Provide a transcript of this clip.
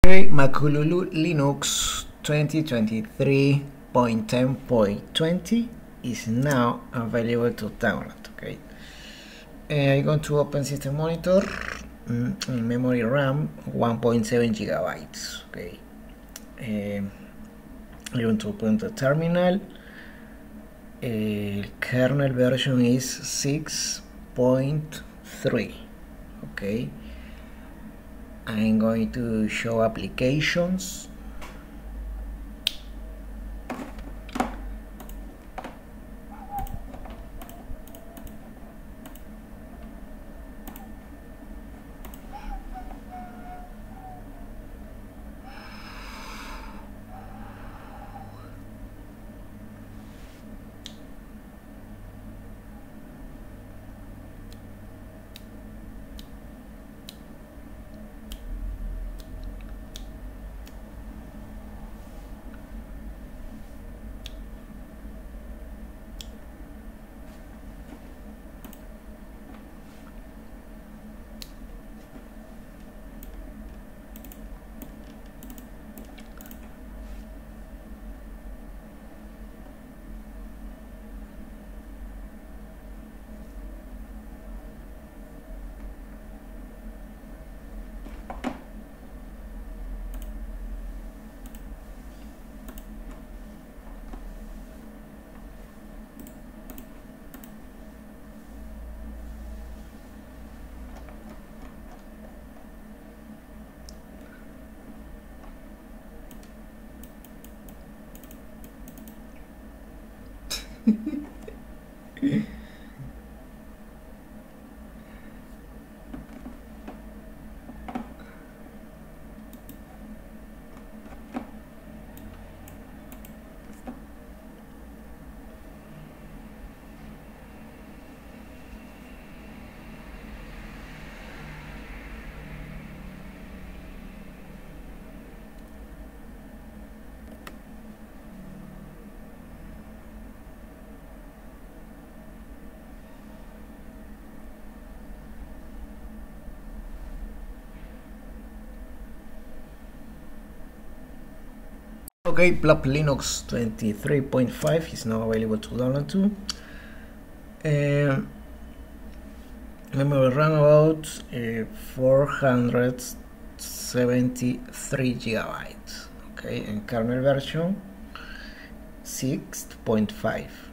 Okay, Makululu Linux 2023.10.20 is now available to download. Okay, I'm going to open System Monitor, memory RAM 1.7 gigabytes. Okay, I'm going to open the terminal. Kernel version is 6.3. Okay, I'm going to show applications. Okay, Plop Linux 23.5 is now available to download too. Memory RAM about 473 gigabytes. Okay, and kernel version 6.5.